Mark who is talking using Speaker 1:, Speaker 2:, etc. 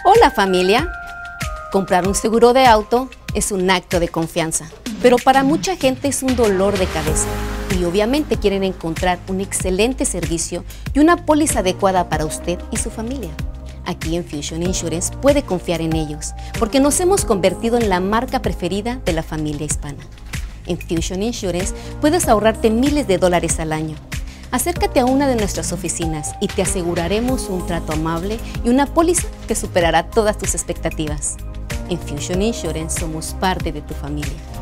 Speaker 1: Hola familia, comprar un seguro de auto es un acto de confianza, pero para mucha gente es un dolor de cabeza y obviamente quieren encontrar un excelente servicio y una póliza adecuada para usted y su familia. Aquí en Fusion Insurance puede confiar en ellos porque nos hemos convertido en la marca preferida de la familia hispana. En Fusion Insurance puedes ahorrarte miles de dólares al año. Acércate a una de nuestras oficinas y te aseguraremos un trato amable y una póliza que superará todas tus expectativas. En Fusion Insurance somos parte de tu familia.